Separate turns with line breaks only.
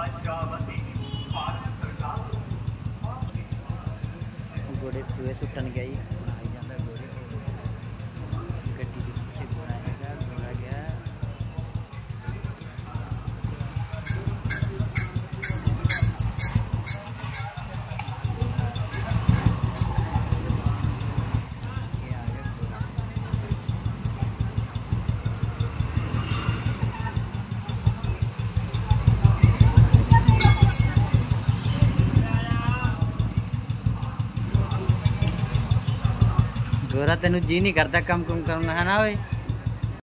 घोड़े चूहे सुट्टन गया जी आई जाता घोड़े गड्डी के पीछे घोड़ा है घोड़ा गया गोरा तेन जी नहीं करता कम कुम करना है ना भाई।